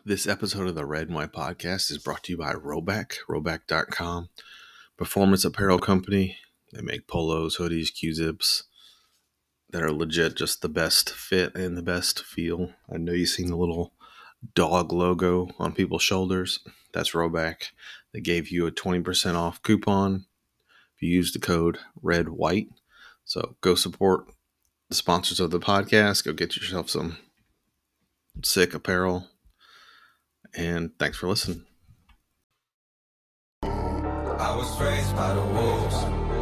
This episode of the Red and White Podcast is brought to you by Roback, Roback.com, performance apparel company. They make polos, hoodies, Q-zips that are legit just the best fit and the best feel. I know you've seen the little dog logo on people's shoulders. That's Roback. They gave you a 20% off coupon if you use the code REDWHITE. So go support the sponsors of the podcast. Go get yourself some sick apparel. And thanks for listening. I was raised by the wolves.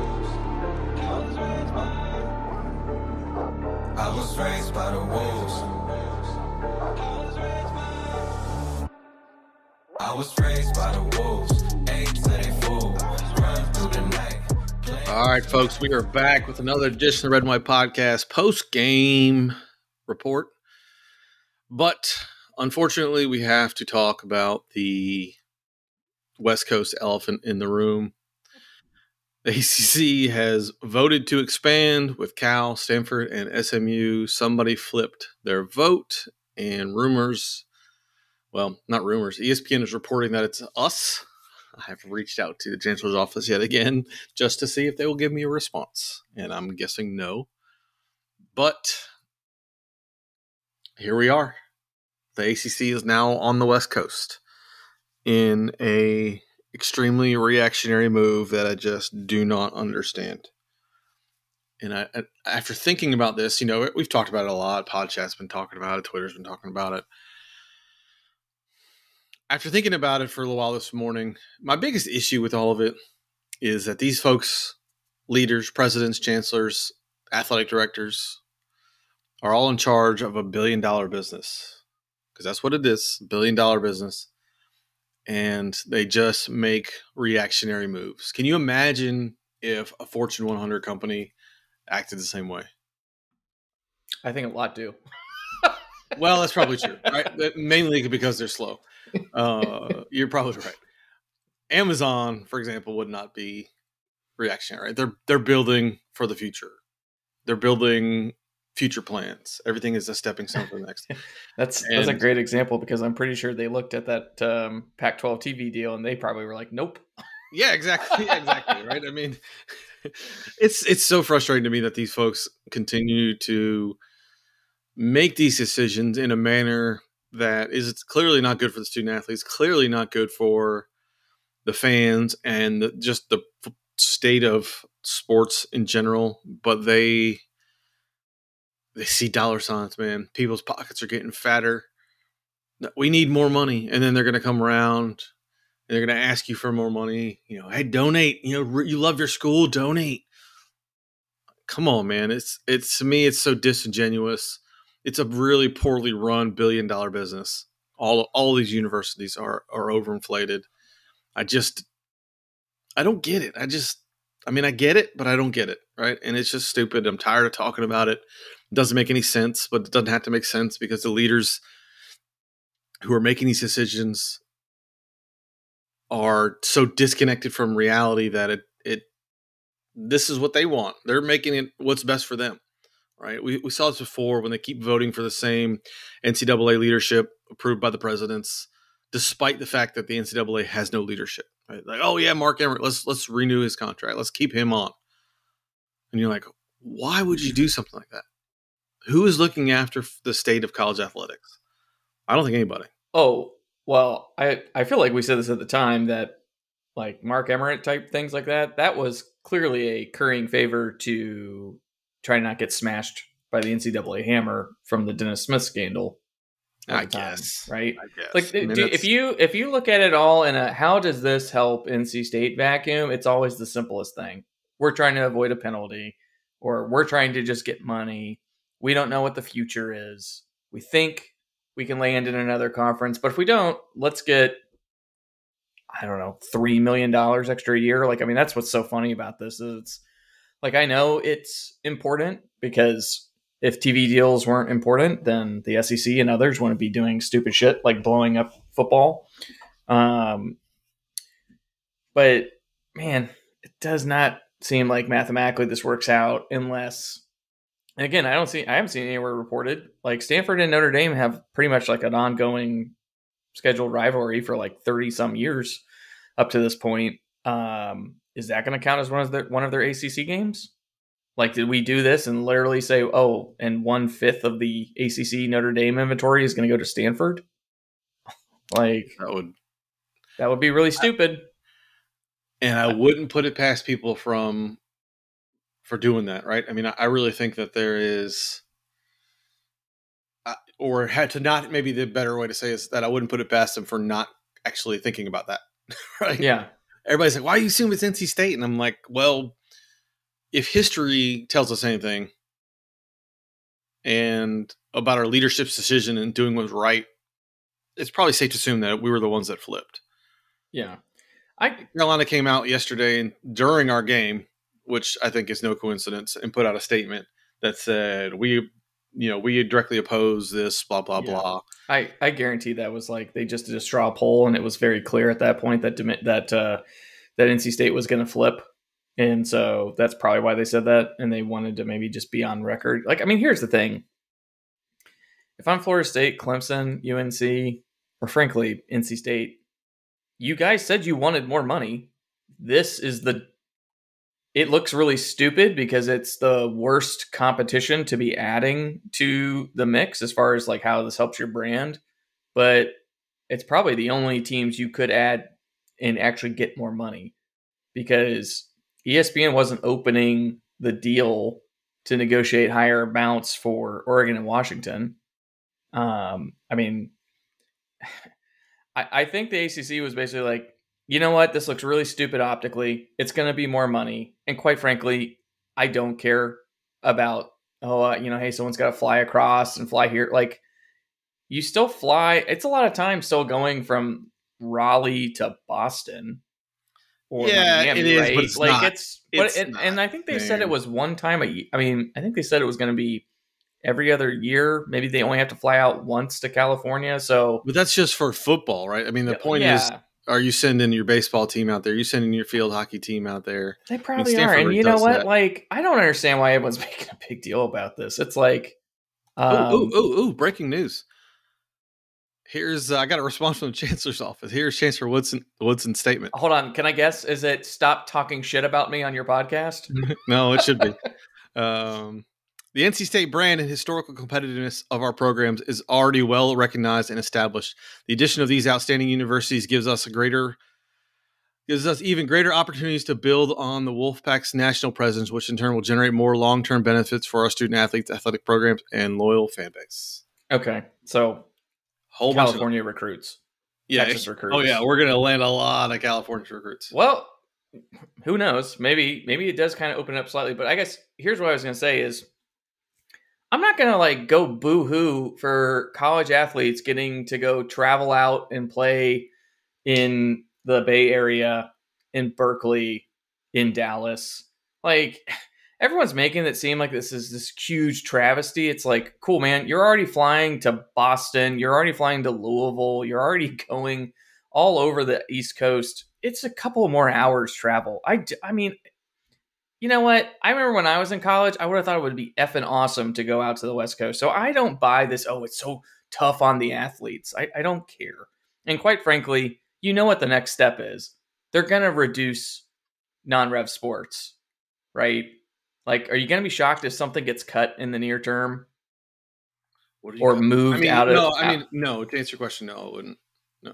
I was raised by the wolves. I was raised by the wolves. Eight to they fool. Run through the night. All right, folks, we are back with another edition of the Red and White Podcast post-game report. But unfortunately, we have to talk about the West Coast elephant in the room. The ACC has voted to expand with Cal, Stanford, and SMU. Somebody flipped their vote, and rumors, well, not rumors, ESPN is reporting that it's us. I have reached out to the Chancellor's office yet again just to see if they will give me a response, and I'm guessing no. But here we are. The ACC is now on the West Coast in a extremely reactionary move that I just do not understand. And I after thinking about this, you know, we've talked about it a lot. Podcast's been talking about it. Twitter's been talking about it. After thinking about it for a little while this morning, my biggest issue with all of it is that these folks, leaders, presidents, chancellors, athletic directors, are all in charge of $1 billion business. Because that's what it is, $1 billion business. And they just make reactionary moves. Can you imagine if a Fortune 100 company acted the same way? I think a lot do. Well, that's probably true, right? Mainly because they're slow. You're probably right. Amazon, for example, would not be reactionary. They're building for the future. They're building future plans. Everything is a stepping stone for the next. That's a great example because I'm pretty sure they looked at that Pac-12 TV deal and they probably were like, nope. Yeah, exactly. Exactly. Right. I mean, it's so frustrating to me that these folks continue to make these decisions in a manner that is clearly not good for the student athletes, clearly not good for the fans and just the state of sports in general. But they see dollar signs, man. People's pockets are getting fatter. We need more money. And then they're going to come around and they're going to ask you for more money. You know, hey, donate. You know, you love your school, donate. Come on, man. It's to me, it's so disingenuous. It's a really poorly run $1 billion business. All these universities are overinflated. I don't get it. I get it, but I don't get it, right? And it's just stupid. I'm tired of talking about it. It doesn't make any sense, but it doesn't have to make sense because the leaders who are making these decisions are so disconnected from reality that this is what they want. They're making it what's best for them, right? We saw this before when they keep voting for the same NCAA leadership approved by the presidents, despite the fact that the NCAA has no leadership. Right? Like, oh yeah, Mark Emmert, let's renew his contract. Let's keep him on. And you're like, why would you do something like that? Who is looking after the state of college athletics? I don't think anybody. Oh, well, I feel like we said this at the time that like Mark Emmert type things like that was clearly a currying favor to try not get smashed by the NCAA hammer from the Dennis Smith scandal. I guess. Right? I guess. Like, if you look at it all in a how does this help NC State vacuum, it's always the simplest thing. We're trying to avoid a penalty, or we're trying to just get money. We don't know what the future is. We think we can land in another conference, but if we don't, let's get, I don't know, $3 million extra a year. Like, I mean, that's what's so funny about this is it's like, I know it's important because if TV deals weren't important, then the SEC and others wouldn't be doing stupid shit like blowing up football. But man, it does not seem like mathematically this works out unless, and again, I haven't seen anywhere reported like Stanford and Notre Dame have pretty much like an ongoing scheduled rivalry for like 30 some years up to this point. Is that going to count as one of their ACC games? Like, did we do this and literally say, oh, and 1/5 of the ACC Notre Dame inventory is going to go to Stanford? Like, that would be really stupid. And I wouldn't put it past people for doing that, right? I mean, I really think that there is, or had to not, maybe the better way to say is that I wouldn't put it past them for not actually thinking about that, right? Yeah. Everybody's like, why you assume it's NC State? And I'm like, well, if history tells us anything and about our leadership's decision and doing what was right, it's probably safe to assume that we were the ones that flipped. Yeah. Carolina came out yesterday and during our game, which I think is no coincidence, and put out a statement that said, we directly oppose this, blah, blah, blah. I guarantee that was like, they just did a straw poll and it was very clear at that point that NC State was going to flip. And so that's probably why they said that. And they wanted to maybe just be on record. Like, I mean, here's the thing. If I'm Florida State, Clemson, UNC, or frankly, NC State, you guys said you wanted more money. It looks really stupid because it's the worst competition to be adding to the mix as far as like how this helps your brand. But it's probably the only teams you could add and actually get more money, because ESPN wasn't opening the deal to negotiate higher amounts for Oregon and Washington. I mean, I think the ACC was basically like, you know what? This looks really stupid optically. It's going to be more money. And quite frankly, I don't care about, hey, someone's got to fly across and fly here. Like, you still fly. It's a lot of time still going from Raleigh to Boston. Or Miami, it is, right? but it's like not. And I think they said it was one time a year. I mean, I think they said it was going to be every other year. Maybe they only have to fly out once to California. But that's just for football, right? I mean, the point is, are you sending your baseball team out there? Are you sending your field hockey team out there? They probably are. And you know what? That. Like, I don't understand why everyone's making a big deal about this. It's like, breaking news. Here's I got a response from the Chancellor's office. Here's Chancellor Woodson's statement. Hold on, can I guess? Is it stop talking shit about me on your podcast? No, it should be. The NC State brand and historical competitiveness of our programs is already well recognized and established. The addition of these outstanding universities gives us even greater opportunities to build on the Wolfpack's national presence, which in turn will generate more long-term benefits for our student athletes, athletic programs, and loyal fan base. Okay, so California recruits. Texas recruits. Oh yeah, we're gonna land a lot of California recruits. Well, who knows? Maybe it does kind of open up slightly. But I guess here's what I was gonna say is, I'm not gonna like go boo-hoo for college athletes getting to go travel out and play in the Bay Area, in Berkeley, in Dallas. Like, everyone's making it seem like this is this huge travesty. It's like, cool, man. You're already flying to Boston. You're already flying to Louisville. You're already going all over the East Coast. It's a couple more hours travel. I mean, you know what? I remember when I was in college, I would have thought it would be effing awesome to go out to the West Coast. So I don't buy this, it's so tough on the athletes. I don't care. And quite frankly, you know what the next step is. They're going to reduce non-rev sports, right? Like, are you going to be shocked if something gets cut in the near term or moved out of? No. To answer your question, no, I wouldn't.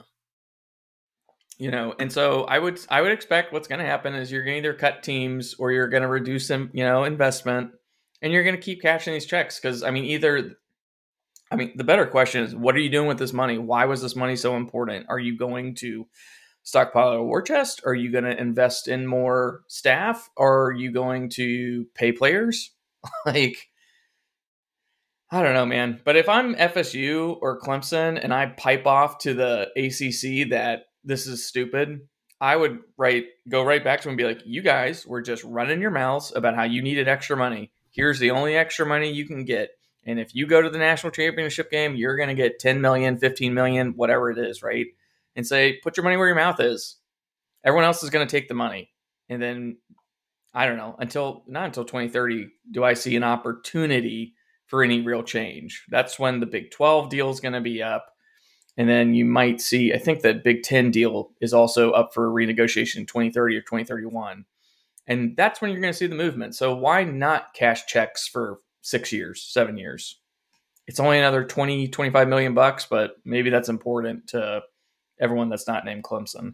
No. And so I would expect what's going to happen is you're going to either cut teams or you're going to reduce them, investment, and you're going to keep cashing these checks. Because the better question is, what are you doing with this money? Why was this money so important? Are you going to stockpile a war chest? Are you going to invest in more staff? Or are you going to pay players? Like, I don't know, man. But if I'm FSU or Clemson and I pipe off to the ACC that this is stupid, I would go right back to them and be like, you guys were just running your mouths about how you needed extra money. Here's the only extra money you can get. And if you go to the national championship game, you're going to get 10 million, 15 million, whatever it is, right? And say, put your money where your mouth is. Everyone else is going to take the money. And then, I don't know, not until 2030 do I see an opportunity for any real change. That's when the Big 12 deal is going to be up. And then you might see, I think that Big Ten deal is also up for renegotiation in 2030 or 2031. And that's when you're going to see the movement. So why not cash checks for 6 years, 7 years? It's only another 20, 25 million bucks, but maybe that's important to everyone that's not named Clemson.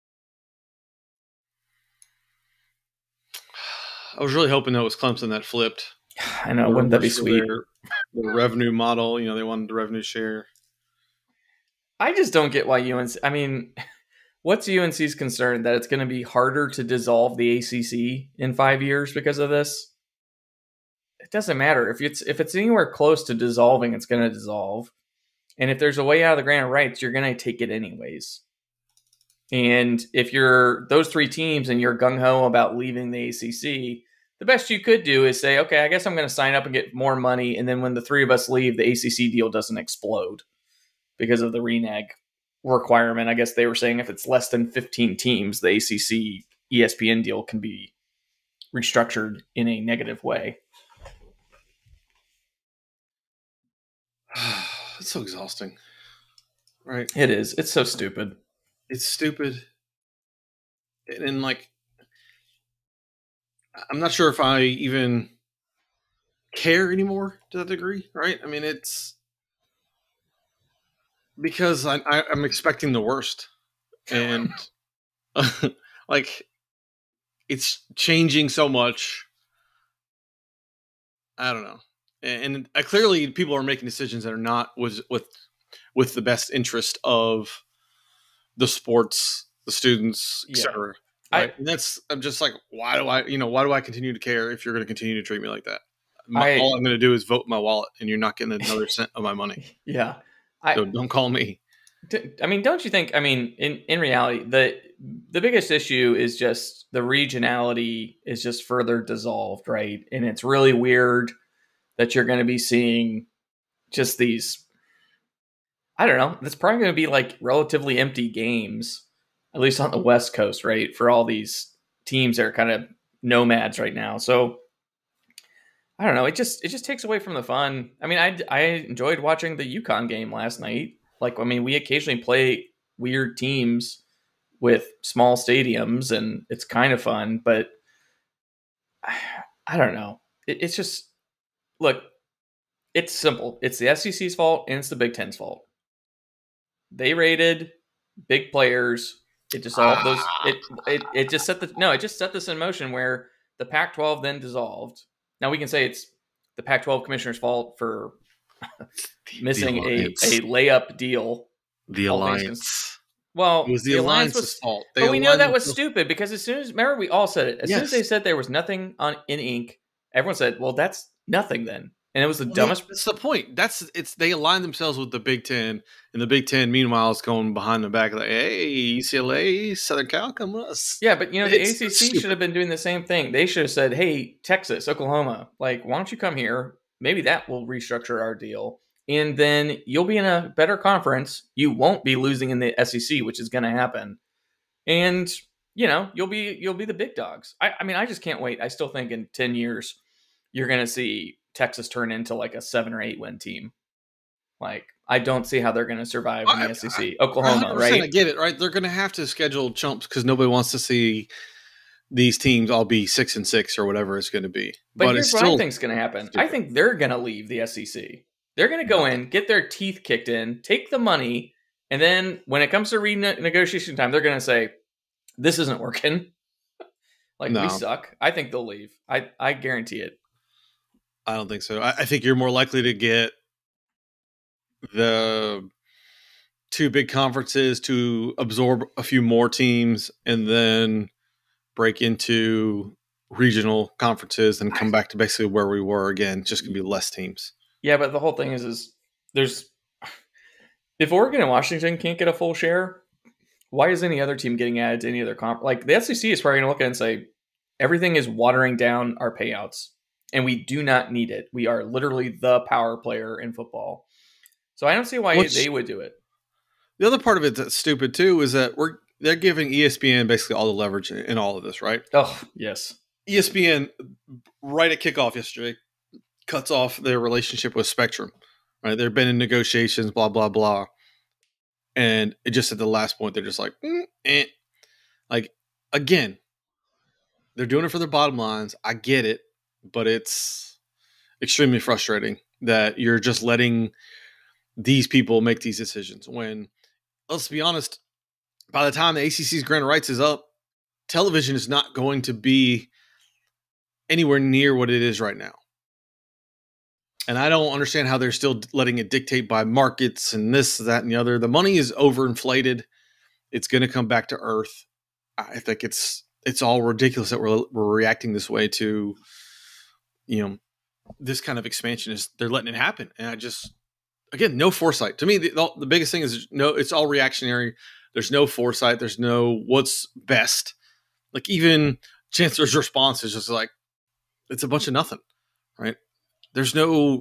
I was really hoping that was Clemson that flipped. I know, wouldn't that be sweet? The revenue model, they wanted the revenue share. I just don't get why UNC. I mean, what's UNC's concern that it's going to be harder to dissolve the ACC in 5 years because of this? It doesn't matter if it's anywhere close to dissolving, it's going to dissolve. And if there's a way out of the grant of rights, you're going to take it anyways. And if you're those three teams and you're gung ho about leaving the ACC, the best you could do is say, okay, I guess I'm going to sign up and get more money. And then when the three of us leave, the ACC deal doesn't explode because of the renege requirement. I guess they were saying if it's less than 15 teams, the ACC ESPN deal can be restructured in a negative way. It's so exhausting. Right? It is. It's so stupid. It's stupid. And I'm not sure if I even care anymore to that degree, right? I mean, it's because I'm expecting the worst. And it's changing so much. I don't know. And clearly people are making decisions that are not with the best interest of the sports, the students, etc. Right? I'm just like, why do I continue to care if you're going to continue to treat me like that? All I'm going to do is vote my wallet, and you're not getting another cent of my money. Yeah. So don't call me. I mean, don't you think, in reality, the biggest issue is just the regionality is just further dissolved, right? And it's really weird that you're going to be seeing just these, I don't know, it's probably going to be like relatively empty games, at least on the West Coast, right? For all these teams that are kind of nomads right now. So I don't know. It just takes away from the fun. I mean, I enjoyed watching the UConn game last night. We occasionally play weird teams with small stadiums, and it's kind of fun, but I don't know. It's just, look, it's simple. It's the SEC's fault, and it's the Big Ten's fault. They rated big players. It dissolved those. It just set this in motion where the Pac-12 then dissolved. Now we can say it's the Pac-12 commissioner's fault for missing a layup deal. The alliance. Well, it was the alliance's fault. But we know that was stupid because remember we all said it. As soon as they said there was nothing in ink, everyone said, "Well, that's nothing then." And it was the dumbest. That's the point. They aligned themselves with the Big Ten, and the Big Ten, meanwhile, is going behind the back like, "Hey, UCLA, Southern Cal, come with us." Yeah, but the ACC should have been doing the same thing. They should have said, "Hey, Texas, Oklahoma, why don't you come here? Maybe that will restructure our deal, and then you'll be in a better conference. You won't be losing in the SEC, which is going to happen, and you'll be the big dogs." I just can't wait. I still think in 10 years you're going to see Texas turn into like a 7 or 8 win team. I don't see how they're going to survive in the SEC. Oklahoma, right? I get it, right? They're going to have to schedule chumps because nobody wants to see these teams all be 6-6 or whatever it's going to be. But here's what I think is going to happen. Stupid. I think they're going to leave the SEC. They're going to go in, get their teeth kicked in, take the money, and then when it comes to renegotiation time, they're going to say, "This isn't working." We suck. I think they'll leave. I guarantee it. I don't think so. I think you're more likely to get the 2 big conferences to absorb a few more teams and then break into regional conferences and come back to basically where we were again. Just going to be less teams. Yeah, but the whole thing is there's if Oregon and Washington can't get a full share, why is any other team getting added to any other conference? The SEC is probably going to look at it and say everything is watering down our payouts. And we do not need it. We are literally the power player in football. So I don't see why they would do it. The other part of it that's stupid too is that they're giving ESPN basically all the leverage in all of this, right? Oh, yes. ESPN, right at kickoff yesterday, cuts off their relationship with Spectrum. Right? They've been in negotiations, blah, blah, blah. And it just at the last point, they're just like, like again, they're doing it for their bottom lines. I get it, but it's extremely frustrating that you're just letting these people make these decisions when, let's be honest, by the time the ACC's grant of rights is up, television is not going to be anywhere near what it is right now. And I don't understand how they're still letting it dictate by markets and this, that, and the other. The money is overinflated. It's going to come back to earth. I think it's all ridiculous that we're reacting this way to, this kind of expansion. Is they're letting it happen. And I just, again, no foresight. To me, the biggest thing is it's all reactionary. There's no foresight. There's no what's best. Like even Chancellor's response is just like, it's a bunch of nothing, right? There's no,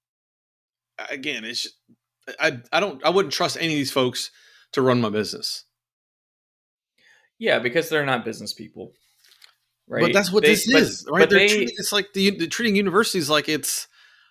again, it's just, I wouldn't trust any of these folks to run my business. Yeah, because they're not business people, right? But that's what this is, right? It's like they're treating universities like it's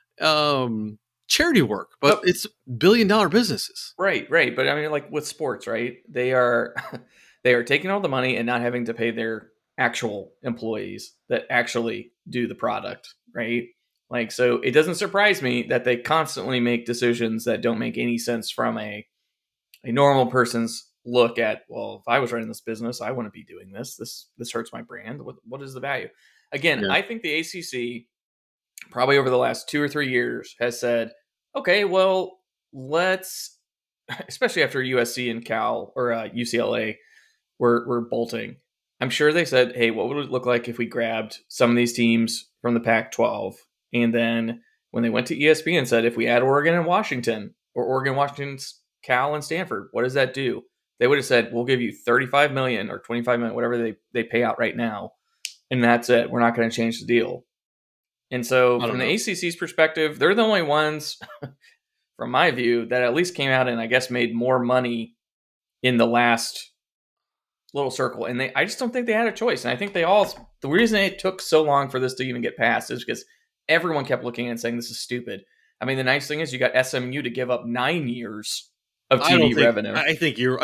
charity work, but it's billion-dollar businesses. Right. But I mean, like with sports, right? They are taking all the money and not having to pay their actual employees that actually do the product, right? Like, so it doesn't surprise me that they constantly make decisions that don't make any sense from a normal person's look at, well, if I was running this business, I wouldn't be doing this. This hurts my brand. What is the value? Again, yeah. I think the ACC probably over the last 2 or 3 years has said, okay, well, let's, especially after USC and Cal or UCLA were bolting. I'm sure they said, hey, what would it look like if we grabbed some of these teams from the Pac-12? And then when they went to ESPN and said, if we add Oregon and Washington, or Oregon, Washington's Cal and Stanford, what does that do? They would have said, we'll give you $35 million or $25 million, whatever they pay out right now. And that's it. We're not going to change the deal. And so from the ACC's perspective, they're the only ones, from my view, that at least came out and I guess made more money in the last little circle. And I just don't think they had a choice. And I think the reason it took so long for this to even get passed is because everyone kept looking and saying this is stupid. I mean, the nice thing is you got SMU to give up 9 years of TV revenue. I think you're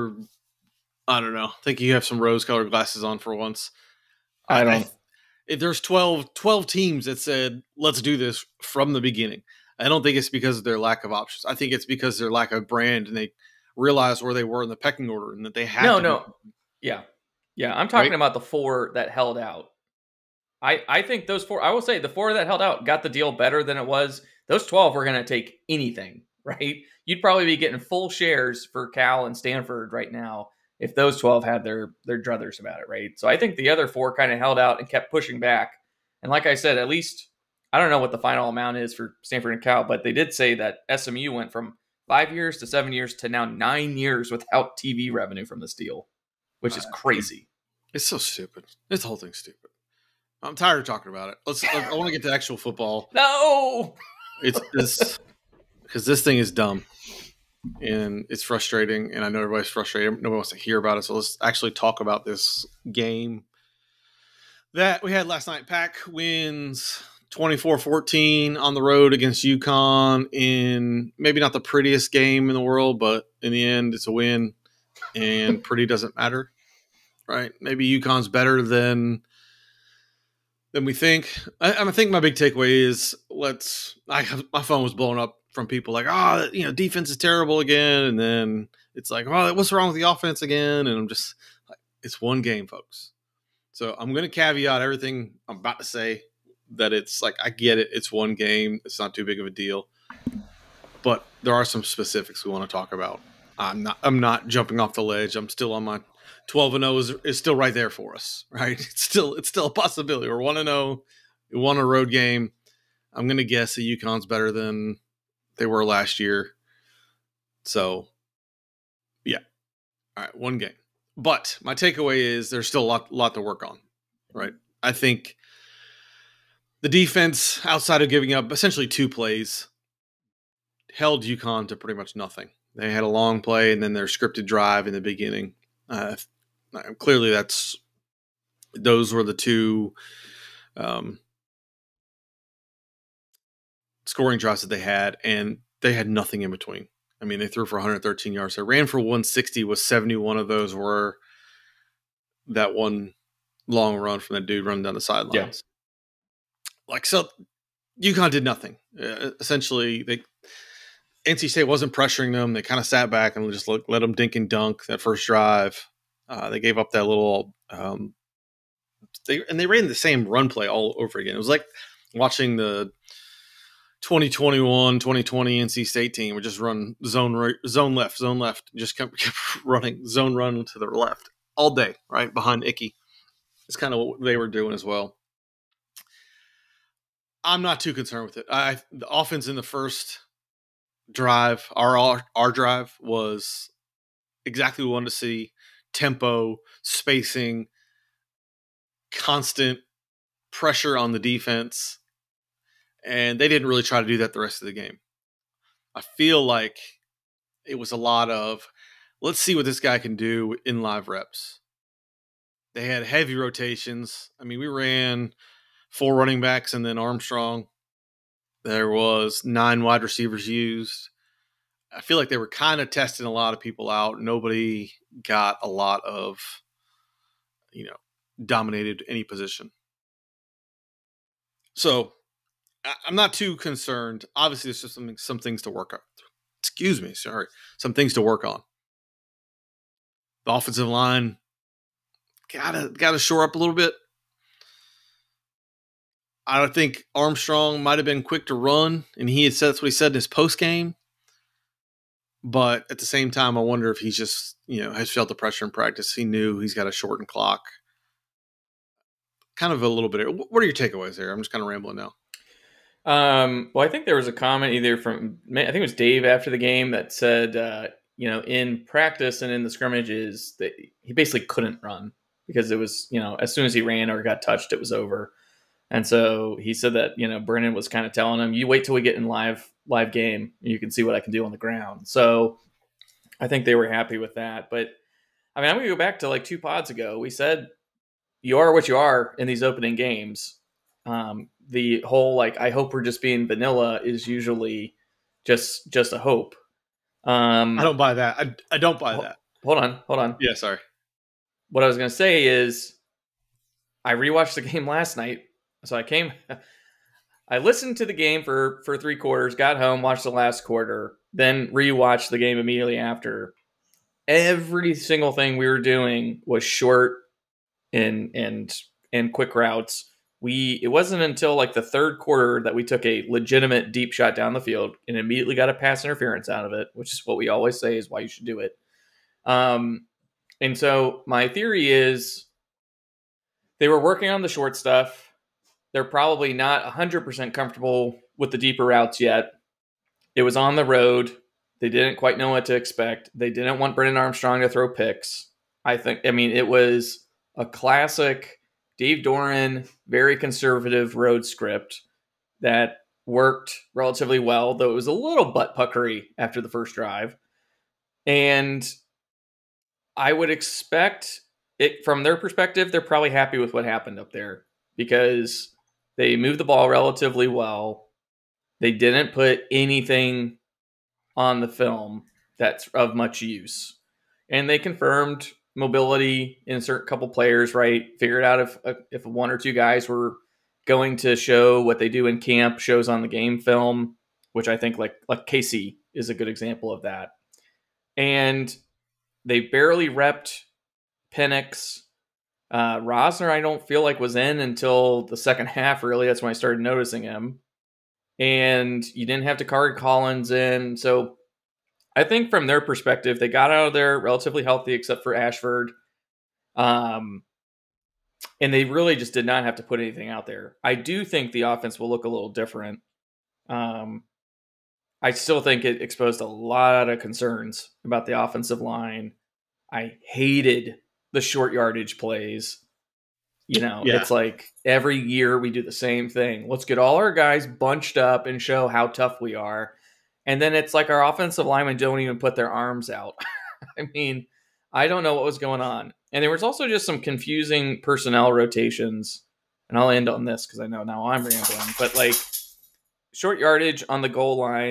I don't know. I think you have some rose-colored glasses on for once. If there's 12 teams that said, let's do this from the beginning, I don't think it's because of their lack of options. I think it's because of their lack of brand and they realized where they were in the pecking order and that they had to. Yeah. I'm talking about the 4 that held out. I think those 4, I will say the 4 that held out got the deal better than it was. Those 12 were going to take anything, right? You'd probably be getting full shares for Cal and Stanford right now if those 12 had their druthers about it, right? So I think the other 4 kind of held out and kept pushing back. And like I said, at least, I don't know what the final amount is for Stanford and Cal, but they did say that SMU went from 5 years to 7 years to now 9 years without TV revenue from this deal, which is crazy. It's so stupid. This whole thing's stupid. I'm tired of talking about it. I want to get to actual football. No! It's this, because this thing is dumb. And it's frustrating, and I know everybody's frustrated. Nobody wants to hear about it, so let's actually talk about this game that we had last night. Pac wins 24-14 on the road against UConn in maybe not the prettiest game in the world, but in the end, it's a win, and pretty doesn't matter, right? Maybe UConn's better than we think. I think my big takeaway is my phone was blowing up from people like, defense is terrible again. And then it's like, what's wrong with the offense again? And I'm just like, it's one game, folks. So I'm going to caveat everything I'm about to say that it's like, I get it. It's one game. It's not too big of a deal. But there are some specifics we want to talk about. I'm not jumping off the ledge. I'm still on my 12-0 is still right there for us, right? It's still a possibility. We're 1-0. We won a road game. I'm going to guess that UConn's better than they were last year. So, yeah. All right, one game. But my takeaway is there's still a lot to work on, right? I think the defense, outside of giving up essentially 2 plays, held UConn to pretty much nothing. They had a long play and then their scripted drive in the beginning. Clearly, those were the 2 scoring drives that they had, and they had nothing in between. I mean, they threw for 113 yards. They ran for 160, with 71 of those were that one long run from that dude running down the sidelines. Like, so UConn did nothing. Essentially, NC State wasn't pressuring them. They kind of sat back and just let them dink and dunk that first drive. They gave up that little they ran the same run play all over again. It was like watching the 2021, 2020 NC State team would just run zone left, just kept running zone run to their left all day, right behind Icky. It's kind of what they were doing as well. I'm not too concerned with it. The offense in the first drive, our drive, was exactly what we wanted to see. Tempo, spacing, constant pressure on the defense. And they didn't really try to do that the rest of the game. I feel like it was a lot of, let's see what this guy can do in live reps. They had heavy rotations. I mean, we ran 4 running backs and then Armstrong. There was 9 wide receivers used. I feel like they were kind of testing a lot of people out. Nobody got a lot of, dominated any position. So I'm not too concerned. Obviously, there's just some things to work on. Some things to work on. The offensive line gotta shore up a little bit. I think Armstrong might have been quick to run, and that's what he said in his post game. But at the same time, I wonder if he's just has felt the pressure in practice. He knew he's got a shortened clock. Kind of a little bit. What are your takeaways there? I'm just kind of rambling now. Well, I think there was a comment either from, I think it was Dave after the game, that said, in practice and in the scrimmages, that he basically couldn't run because it was, as soon as he ran or got touched, it was over. And so he said that, Brennan was kind of telling him, you wait till we get in live game, you can see what I can do on the ground. So I think they were happy with that. But I mean, I'm going to go back to like 2 pods ago. We said, you are what you are in these opening games. The whole, I hope we're just being vanilla is usually just a hope. I don't buy that. I don't buy that. Hold on. Yeah, sorry. What I was going to say is I rewatched the game last night. So I listened to the game for 3 quarters, got home, watched the last quarter, then rewatched the game immediately after. Every single thing we were doing was short and quick routes. It wasn't until like the 3rd quarter that we took a legitimate deep shot down the field and immediately got a pass interference out of it, which is what we always say is why you should do it. And so my theory is they were working on the short stuff. They're probably not 100% comfortable with the deeper routes yet. It was on the road. They didn't quite know what to expect. They didn't want Brennan Armstrong to throw picks. It was a classic Dave Doran, very conservative road script that worked relatively well, though it was a little butt puckery after the first drive. And I would expect it from their perspective, they're probably happy with what happened up there because they moved the ball relatively well. They didn't put anything on the film that's of much use. And they confirmed mobility in a certain couple players, right? Figured out if 1 or 2 guys were going to show what they do in camp, shows on the game film, which I think like Casey is a good example of that. And they barely repped Penix. Rosner, I don't feel like was in until the second half, really. That's when I started noticing him. And you didn't have Takari Collins in. So I think from their perspective, they got out of there relatively healthy, except for Ashford. And they really just did not have to put anything out there. I do think the offense will look a little different. I still think it exposed a lot of concerns about the offensive line. I hated the short yardage plays. It's like every year we do the same thing. Let's get all our guys bunched up and show how tough we are. And then it's like our offensive linemen don't even put their arms out. I mean, I don't know what was going on. And there was also just some confusing personnel rotations. And I'll end on this because I know now I'm rambling. But like short yardage on the goal line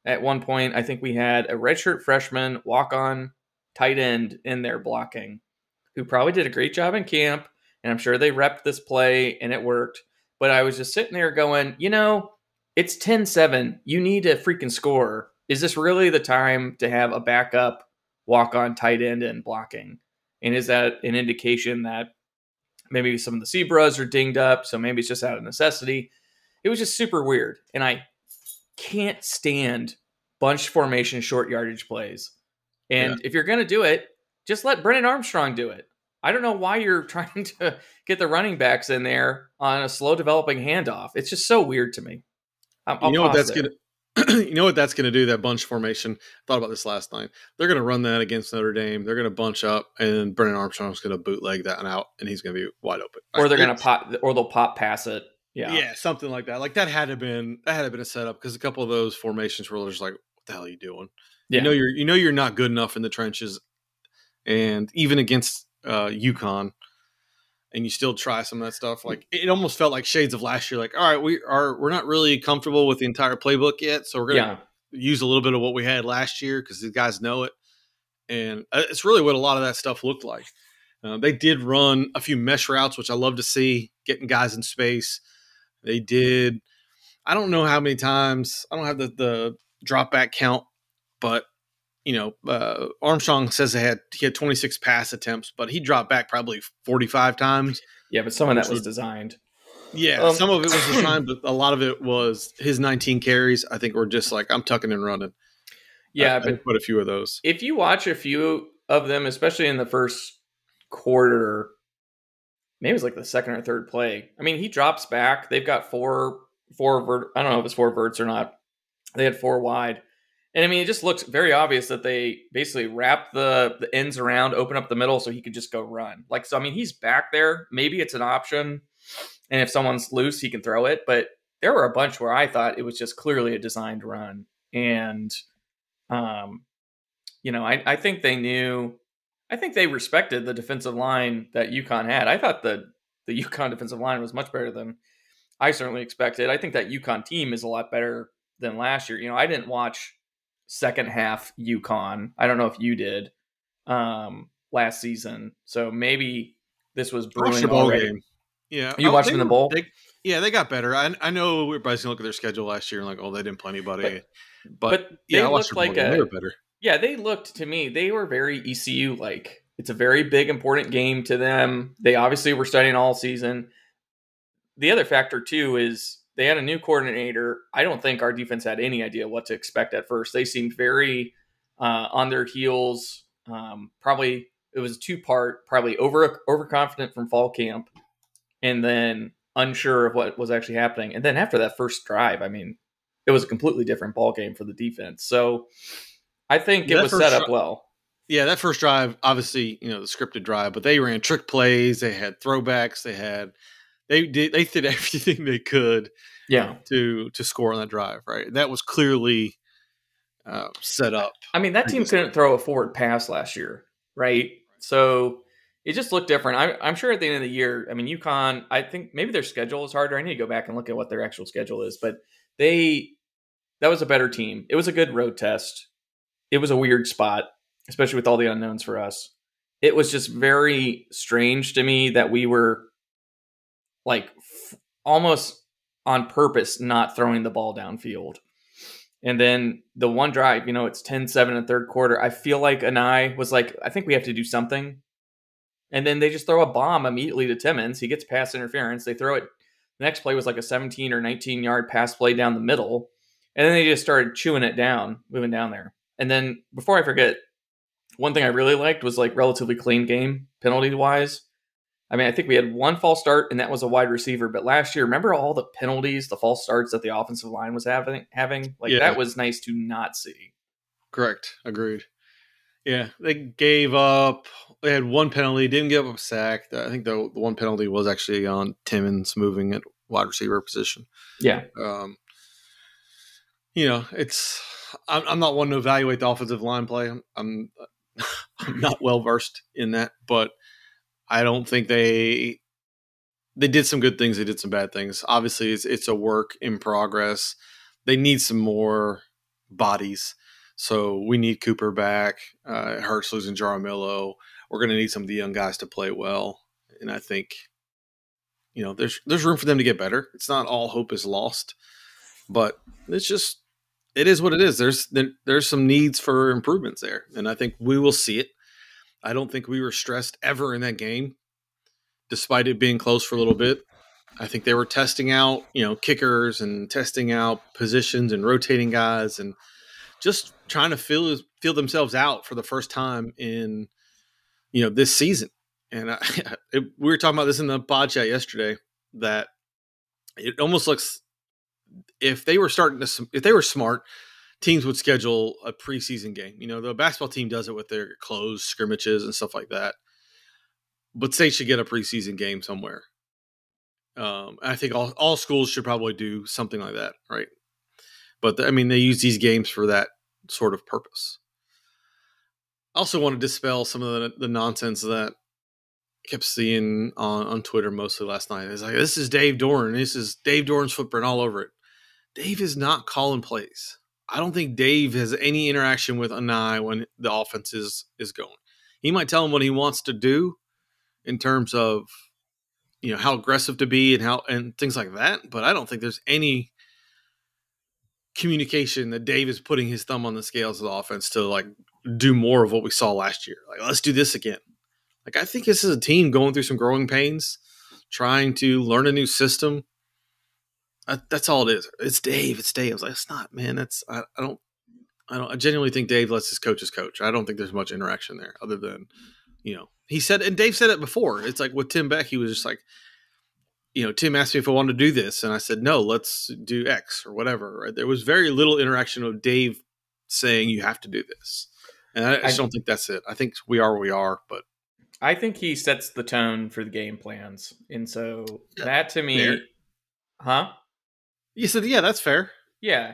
At one point, I think we had a redshirt freshman walk-on tight end in there blocking, who probably did a great job in camp, and I'm sure they repped this play and it worked. But I was just sitting there going, it's 10-7. You need to freaking score. Is this really the time to have a backup walk-on tight end and blocking? And is that an indication that maybe some of the zebras are dinged up, so maybe it's just out of necessity? It was just super weird. And I can't stand bunch formation short yardage plays. And if you're going to do it, just let Brennan Armstrong do it. I don't know why you're trying to get the running backs in there on a slow developing handoff. It's just so weird to me. You know what that's going to you know what that's going to do, that bunch formation? I thought about this last night. They're going to run that against Notre Dame. They're going to bunch up, and Brennan Armstrong's going to bootleg that one out, and he's going to be wide open. Or they're going to pop, or they'll pop pass it. Yeah, something like that. Like that had to have been a setup, because a couple of those formations were just like, what the hell are you doing? Yeah. You know you're not good enough in the trenches, and even against UConn, and you still try some of that stuff. Like it almost felt like shades of last year. Like, all right, we're not really comfortable with the entire playbook yet, so we're gonna use a little bit of what we had last year because these guys know it, and it's really what a lot of that stuff looked like. They did run a few mesh routes, which I love to see, getting guys in space. They did. I don't know how many times. I don't have the drop back count, but Armstrong says he had 26 pass attempts, but he dropped back probably 45 times. Yeah, but some of that was designed. Yeah, some of it was designed, but a lot of it was his 19 carries. I think were just like, I'm tucking and running. Yeah, but put a few of those. If you watch a few of them, especially in the first quarter, maybe it was like the second or third play. I mean, he drops back. They've got four vert. I don't know if it's four verts or not. They had four wide. And I mean, it just looks very obvious that they basically wrap the ends around, open up the middle so he could just go run. Like, so, I mean, he's back there. Maybe it's an option. And if someone's loose, he can throw it. But there were a bunch where I thought it was just clearly a designed run. And, I think they knew, I think they respected the defensive line that UConn had. I thought the UConn defensive line was much better than I certainly expected. I think that UConn team is a lot better than last year. I didn't watch second half UConn. I don't know if you did last season. So maybe this was brewing already. Game. Yeah. You watched them in the bowl? They got better. I know we were probably going to look at their schedule last year and like, oh, they didn't play anybody. But they I looked like they were better. Yeah, they looked to me, they were very ECU-like. It's a very big, important game to them. They obviously were studying all season. The other factor, too, is they had a new coordinator. I don't think our defense had any idea what to expect at first. They seemed very on their heels. Probably it was a two-part, probably overconfident from fall camp, and then unsure of what was actually happening. And then after that first drive, I mean, it was a completely different ball game for the defense. So I think it was set up well. Yeah, that first drive, obviously, the scripted drive, but they ran trick plays. They had throwbacks. They did everything they could to score on that drive, right? That was clearly set up. I mean, that team couldn't throw a forward pass last year, right? So it just looked different. I'm sure at the end of the year, I mean, UConn, I think maybe their schedule is harder. I need to go back and look at what their actual schedule is, but that was a better team. It was a good road test. It was a weird spot, especially with all the unknowns for us. It was just very strange to me that we were like almost on purpose not throwing the ball downfield. And then the one drive, it's 10-7 in the third quarter. I feel like Anai was like, I think we have to do something. And then they just throw a bomb immediately to Timmons. He gets pass interference. They throw it. The next play was like a 17 or 19-yard pass play down the middle. And then they just started chewing it down, moving down there. And then before I forget, one thing I really liked was like relatively clean game penalty-wise. I mean, I think we had one false start, and that was a wide receiver. But last year, remember all the penalties, the false starts that the offensive line was having? That was nice to not see. Correct. Agreed. Yeah, they gave up. They had one penalty, didn't give up a sack. I think the one penalty was actually on Timmons moving at wide receiver position. Yeah. I'm not one to evaluate the offensive line play. I'm not well versed in that, but I don't think they did some good things. They did some bad things. Obviously, it's a work in progress. They need some more bodies. So we need Cooper back. It hurts losing Jaramillo. We're going to need some of the young guys to play well. And I think, there's room for them to get better. It's not all hope is lost, but it is what it is. There's some needs for improvements there. And I think we will see it. I don't think we were stressed ever in that game, despite it being close for a little bit. I think they were testing out, kickers and testing out positions and rotating guys and just trying to feel themselves out for the first time in, this season. And we were talking about this in the pod chat yesterday, that it almost looks, if they were smart, teams would schedule a preseason game. The basketball team does it with their closed scrimmages and stuff like that. But states should get a preseason game somewhere. I think all schools should probably do something like that, right? But they use these games for that sort of purpose. I also want to dispel some of the nonsense that I kept seeing on Twitter mostly last night. It's like, this is Dave Doran. This is Dave Doran's footprint all over it. Dave is not calling plays. I don't think Dave has any interaction with Anai when the offense is going. He might tell him what he wants to do in terms of, how aggressive to be and things like that. But I don't think there's any communication that Dave is putting his thumb on the scales of the offense to do more of what we saw last year. Let's do this again. I think this is a team going through some growing pains, trying to learn a new system. That's all it is. It's Dave. It's Dave. I was like, it's not, man. I genuinely think Dave lets his coaches coach. I don't think there's much interaction there other than, he said, and Dave said it before. It's like with Tim Beck, he was just like, Tim asked me if I wanted to do this. And I said, no, let's do X or whatever. Right? There was very little interaction of Dave saying you have to do this. And I just don't think that's it. I think we are where we are, but I think he sets the tone for the game plans. And so that to me, fair. Huh? You said, yeah, that's fair. Yeah.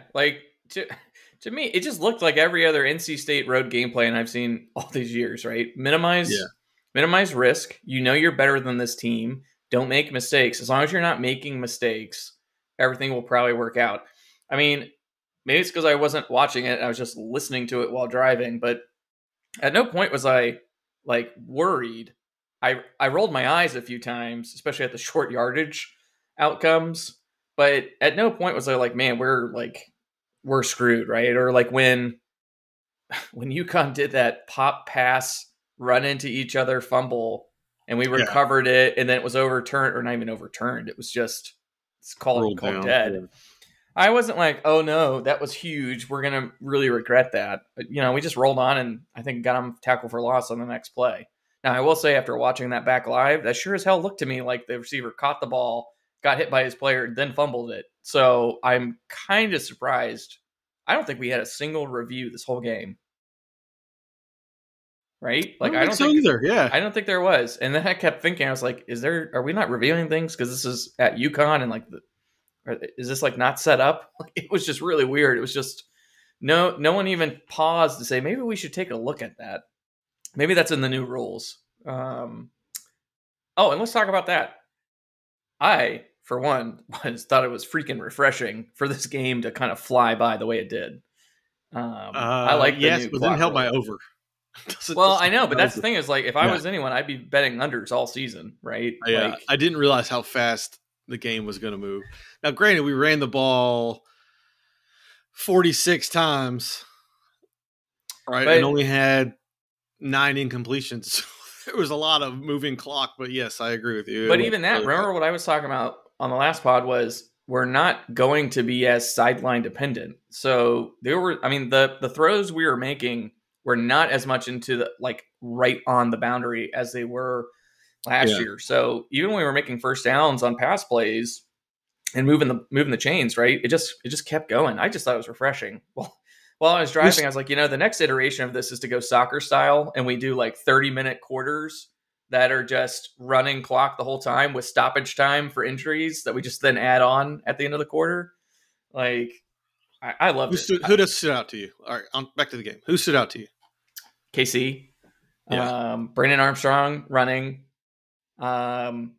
To me, it just looked like every other NC State road game plan I've seen all these years, right? Minimize risk. You're better than this team. Don't make mistakes. As long as you're not making mistakes, everything will probably work out. Maybe it's because I wasn't watching it. I was just listening to it while driving, but at no point was I worried. I rolled my eyes a few times, especially at the short yardage outcomes, but at no point was I like, man, we're screwed, right? Or when UConn did that pop pass, run into each other, fumble, and we recovered it, and then it was overturned, or not even overturned. It was just called dead. Yeah. I wasn't like, oh no, that was huge. We're going to really regret that. But, we just rolled on and I think got them tackle for loss on the next play. Now, I will say after watching that back live, that sure as hell looked to me like the receiver caught the ball, got hit by his player, then fumbled it. So I'm kind of surprised. I don't think we had a single review this whole game. Right? I don't think either. Yeah. I don't think there was. And then I kept thinking, I was like, are we not reviewing things? Because this is at UConn and is this not set up? It was just really weird. It was just no one even paused to say, maybe we should take a look at that. Maybe that's in the new rules. And let's talk about that. I, for one, thought it was freaking refreshing for this game to kind of fly by the way it did. I like the new but didn't help my over. I know, but that's the thing is if I was anyone, I'd be betting unders all season, right? Yeah, I didn't realize how fast the game was going to move. Now, granted, we ran the ball 46 times, right? And only had 9 incompletions. There was a lot of moving clock, but yes, I agree with you. But even that, remember what I was talking about on the last pod was we're not going to be as sideline dependent. So there were, the throws we were making were not as much into the right on the boundary as they were last year. So even when we were making first downs on pass plays and moving the chains, right? It just kept going. I just thought it was refreshing. Well, while I was driving, I was like, the next iteration of this is to go soccer style, and we do 30-minute quarters that are just running clock the whole time with stoppage time for injuries that we just then add on at the end of the quarter. I love it. Who does stood out to you? All right, back to the game. Who stood out to you? KC. Brandon Armstrong running. I'm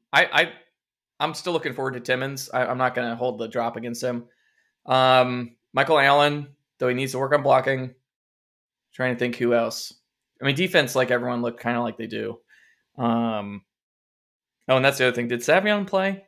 still looking forward to Timmons. I'm not going to hold the drop against him. Michael Allen though he needs to work on blocking. Trying to think who else. I mean, defense, like everyone looked kind of like they do. Oh, and that's the other thing. Did Savion play?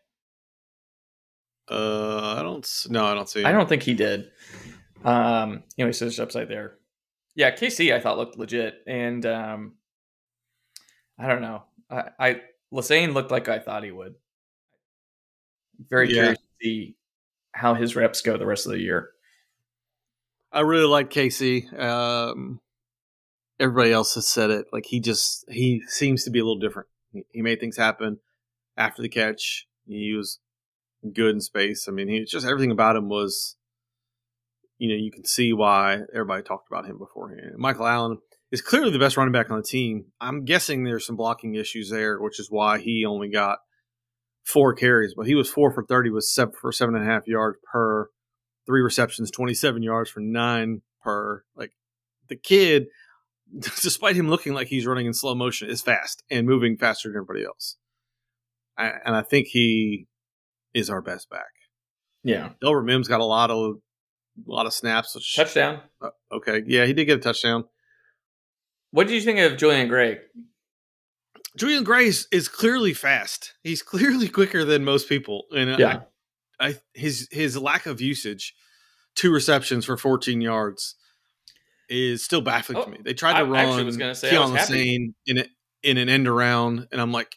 I don't see him. I don't think he did. Anyway, so it's upside there. Yeah, KC I thought looked legit, and I don't know. I Lassane looked like I thought he would. Very curious to see how his reps go the rest of the year. I really like Casey. Everybody else has said it. Like he seems to be a little different. He made things happen after the catch. He was good in space. I mean, he just everything about him was, you can see why everybody talked about him beforehand. Michael Allen is clearly the best running back on the team. I'm guessing there's some blocking issues there, which is why he only got 4 carries, but he was 4 for 30 with 7.5 yards per, 3 receptions, 27 yards for 9 per. Like the kid, despite him looking like he's running in slow motion, is fast and moving faster than everybody else. And I think he is our best back. Yeah. Delbert Mims got a lot of snaps. Touchdown. Okay. Yeah, he did get a touchdown. What did you think of Julian Gray? Julian Gray is clearly fast. He's clearly quicker than most people. And yeah. His lack of usage, 2 receptions for 14 yards, is still baffling to me. They tried to run actually was going to say Keon Lassane in an end around, and I'm like,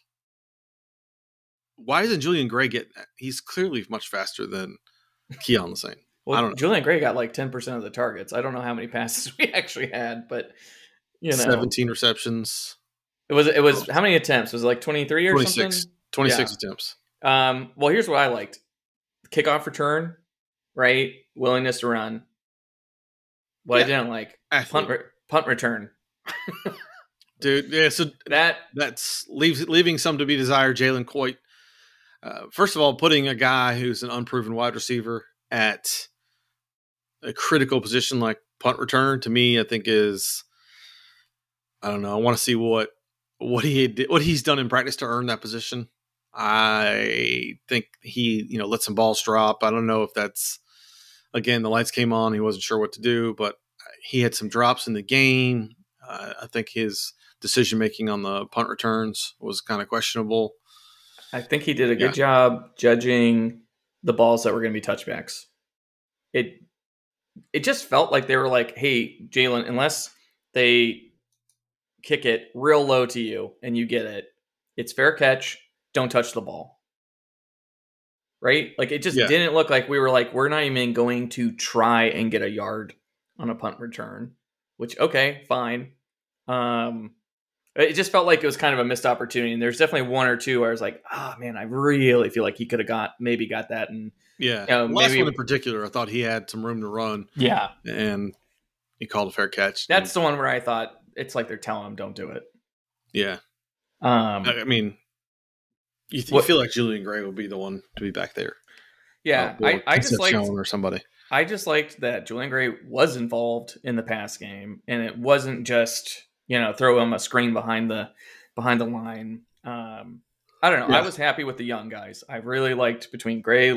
why isn't Julian Gray getting that? He's clearly much faster than Keon Lassane. Well, I don't know. Julian Gray got like 10% of the targets. I don't know how many passes we actually had, but 17 receptions. It was how many attempts? Was it like 23 or 26, something? 26 attempts. Well, here's what I liked. Kickoff return, right? Willingness to run. What I didn't like, punt return. Dude, yeah, so that's leaving some to be desired. Jalen Coit. First of all, putting a guy who's an unproven wide receiver at a critical position like punt return, to me, I think is, I don't know. I want to see what he's done in practice to earn that position. I think he, let some balls drop. I don't know if that's, again, the lights came on. He wasn't sure what to do, but he had some drops in the game. I think his decision-making on the punt returns was kind of questionable. I think he did a good job judging the balls that were going to be touchbacks. It just felt like they were like, hey, Jalen, unless they kick it real low to you and you get it, it's fair catch, don't touch the ball. Right? Like it just didn't look like we were like, we're not even going to try and get a yard on a punt return, which, okay, fine. It just felt like it was kind of a missed opportunity. And there's definitely 1 or 2 where I was like, oh man, I really feel like he could have got that. And last one in particular, I thought he had some room to run. Yeah. And he called a fair catch. That's the one where I thought it's like they're telling him don't do it. Yeah. I mean, you feel like Julian Gray will be the one to be back there. Yeah. I just liked or somebody. I just liked that Julian Gray was involved in the pass game, and it wasn't just, throw him a screen behind the line. I don't know. Yeah. I was happy with the young guys. I really liked between Gray,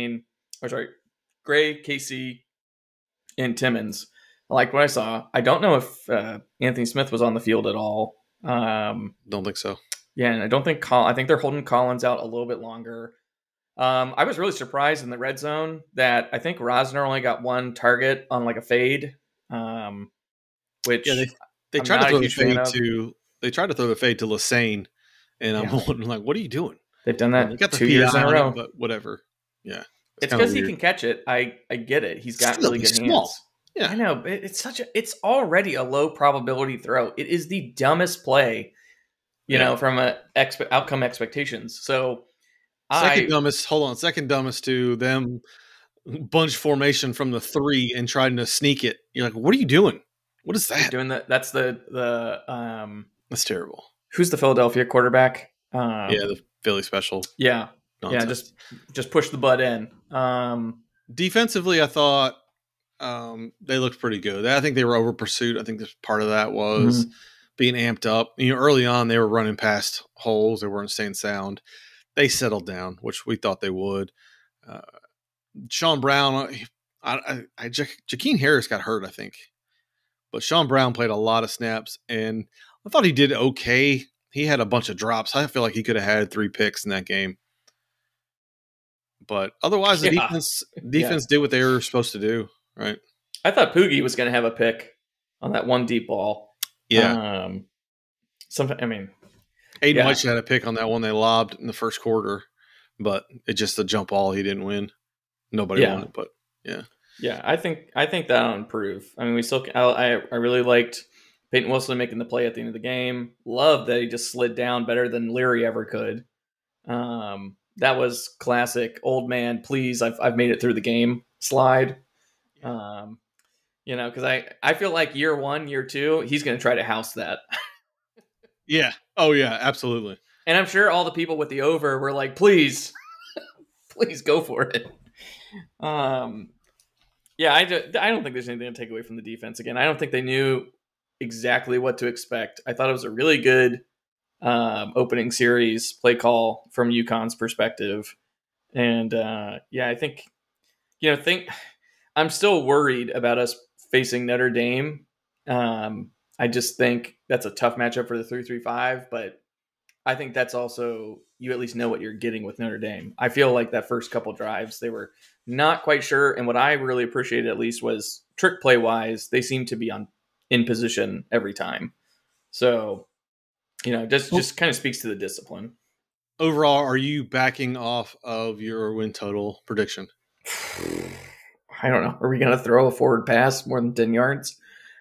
Casey, and Timmons. I liked what I saw. I don't know if Anthony Smith was on the field at all. Don't think so. Yeah, and I don't think I think they're holding Collins out a little bit longer. I was really surprised in the red zone that I think Rosner only got 1 target on like a fade, which they tried to throw the fade to Lassane, and I'm wondering like, what are you doing? They've done that they got the 2 years in a row, but whatever. Yeah, it's because he can catch it. I get it. He's got really good hands. Yeah, I know, but it's already a low probability throw. It is the dumbest play, from outcome expectations. So. Second dumbest to them bunch formation from the 3 and trying to sneak it. You're like, what are you doing? What is that? Doing that? That's the that's terrible. Who's the Philadelphia quarterback? The Philly special. Yeah. Nonsense. Yeah, just push the butt in. Defensively, I thought they looked pretty good. I think they were over pursuit. I think part of that was being amped up. Early on they were running past holes. They weren't staying sound. They settled down, which we thought they would. Sean Brown, Jakeem Harris got hurt, I think, but Sean Brown played a lot of snaps, and I thought he did okay. He had a bunch of drops. I feel like he could have had 3 picks in that game. But otherwise, the Yeah. defense did what they were supposed to do, right? I thought Poogie was going to have a pick on that one deep ball. Yeah. I mean, Aiden White had a pick on that one they lobbed in the first quarter, but it's just a jump ball. He didn't win. Nobody won it, but yeah. Yeah, I think that'll improve. I mean, we still. I really liked Peyton Wilson making the play at the end of the game. Loved that he just slid down better than Leary ever could. That was classic old man. Please, I've made it through the game slide. Because I feel like year 1, year 2, he's going to try to house that. Yeah. Oh yeah, absolutely. And I'm sure all the people with the over were like, please, please go for it. Yeah, I don't think there's anything to take away from the defense. Again, I don't think they knew exactly what to expect. I thought it was a really good opening series play call from UConn's perspective. And I think I'm still worried about us facing Notre Dame. I just think that's a tough matchup for the 3-3-5, but I think that's also, you at least know what you're getting with Notre Dame. I feel like that first couple drives, they were not quite sure. And what I really appreciated at least was trick play wise, they seem to be in position every time. So, just kind of speaks to the discipline. Overall, are you backing off of your win total prediction? I don't know. Are we going to throw a forward pass more than 10 yards?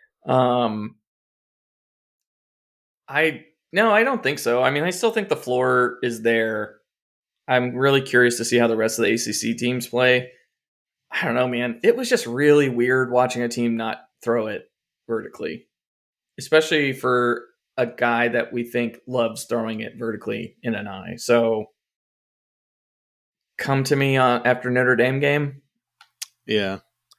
No, I don't think so. I mean, I still think the floor is there. I'm really curious to see how the rest of the ACC teams play. I don't know, man. It was just really weird watching a team not throw it vertically, especially for a guy that we think loves throwing it vertically in an eye. So come to me after Notre Dame game. Yeah.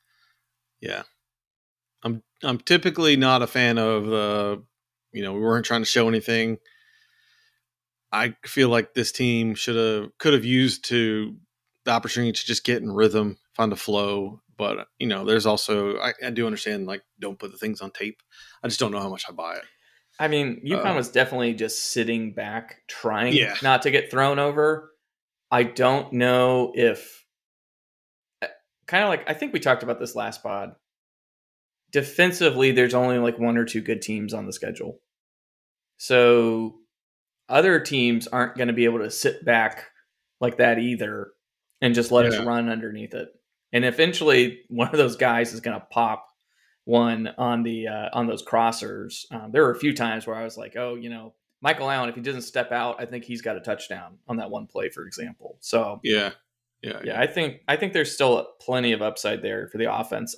I'm typically not a fan of we weren't trying to show anything. I feel like this team could have used the opportunity to just get in rhythm, find a flow. But there's also I do understand, like, don't put the things on tape. I just don't know how much I buy it. I mean, UConn was definitely just sitting back, trying not to get thrown over. I don't know if, kind of like, I think we talked about this last pod. Defensively, there's only like 1 or 2 good teams on the schedule. So other teams aren't going to be able to sit back like that either and just let us run underneath it. And eventually one of those guys is going to pop one on those crossers. There were a few times where I was like, Michael Allen, if he doesn't step out, I think he's got a touchdown on that one play, for example. So yeah. I think there's still plenty of upside there for the offense.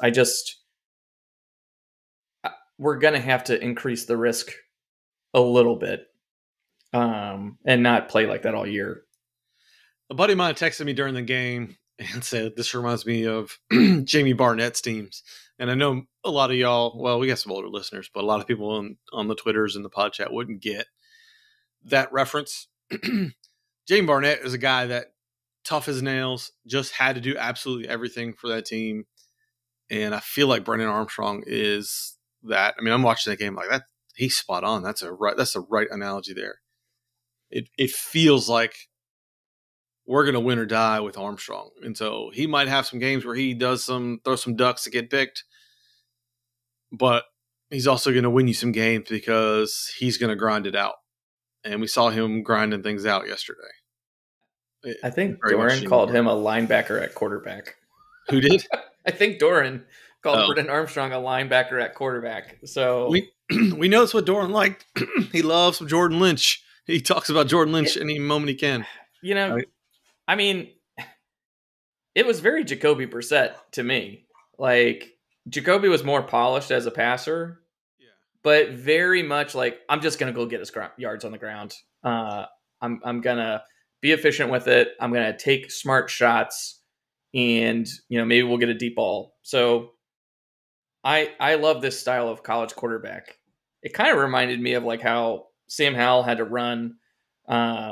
We're going to have to increase the risk a little bit and not play like that all year. A buddy of mine texted me during the game and said, this reminds me of Jamie Barnett's teams. And I know a lot of y'all, well, we got some older listeners, but a lot of people on the Twitters and the pod chat wouldn't get that reference. Jamie Barnett is a guy that, tough as nails, just had to do absolutely everything for that team. And I feel like Brennan Armstrong is that. I mean, I'm watching that game like that. He's spot on. That's the right analogy there. It feels like we're going to win or die with Armstrong. And so he might have some games where he does throw some ducks to get picked, but he's also going to win you some games because he's going to grind it out. And we saw him grinding things out yesterday. I think Doran called him a linebacker at quarterback. Who did? I think Doran called Brennan Armstrong a linebacker at quarterback. So we know that's what Doran liked. He loves some Jordan Lynch. He talks about Jordan Lynch any moment he can. I mean, it was very Jacoby Brissett to me. Like, Jacoby was more polished as a passer, but very much like, I'm just going to go get us yards on the ground. I'm going to be efficient with it. I'm going to take smart shots, and maybe we'll get a deep ball. So I love this style of college quarterback. It kind of reminded me of like how Sam Howell had to run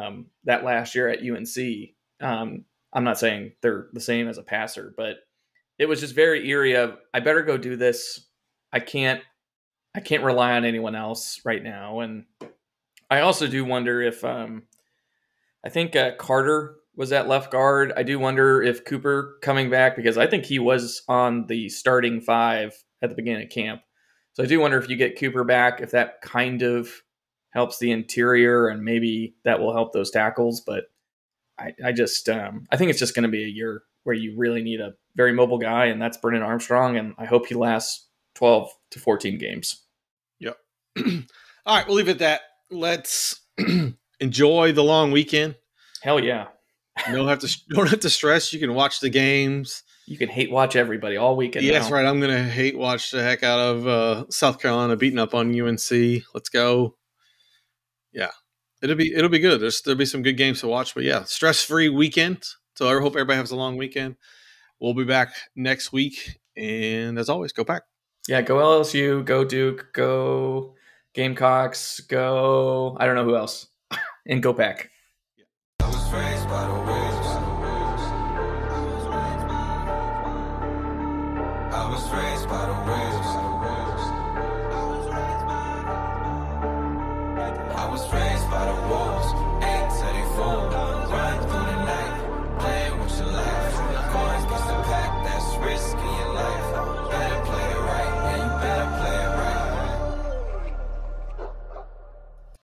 that last year at UNC. I'm not saying they're the same as a passer, but it was just very eerie of, I better go do this. I can't rely on anyone else right now. And I also do wonder if I think Carter was at left guard. I do wonder if Cooper coming back, because I think he was on the starting 5 at the beginning of camp. So I do wonder if you get Cooper back, if that kind of helps the interior, and maybe that will help those tackles. But I think it's just going to be a year where you really need a very mobile guy, and that's Brennan Armstrong, and I hope he lasts 12 to 14 games. Yep. All right, we'll leave it at that. Let's enjoy the long weekend. Hell yeah. Don't have to stress. You can watch the games. You can hate watch everybody all weekend. Yeah, that's right. I'm going to hate watch the heck out of South Carolina beating up on UNC. Let's go. Yeah. It'll be good. There'll be some good games to watch, but yeah, stress-free weekend. So I hope everybody has a long weekend. We'll be back next week, and as always, go Pack. Yeah, go LSU, go Duke, go Gamecocks, go I don't know who else, and go Pack. I was raised by the wolves. I was raised by the wolves. I was raised by the wolves. Ain't till they fall.